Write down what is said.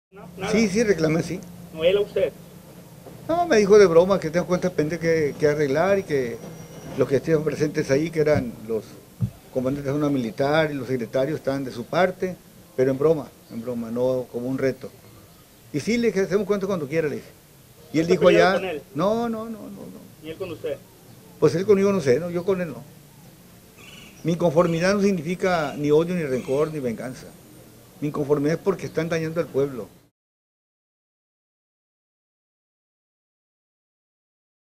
No, nada. Sí, sí, reclamé, sí. ¿No él a usted? No, me dijo de broma que tengo cuentas pendientes que arreglar y que los que estuvieron presentes ahí, que eran los comandantes de zona militar y los secretarios, estaban de su parte, pero en broma, no como un reto. Y sí, le dije, hacemos cuentas cuando quiera, le dije. Y ¿No él está dijo peleado allá, con él? no. ¿Y él con usted? Pues él conmigo no sé, no, yo con él no. Mi inconformidad no significa ni odio, ni rencor, ni venganza. Mi inconformidad es porque están dañando al pueblo.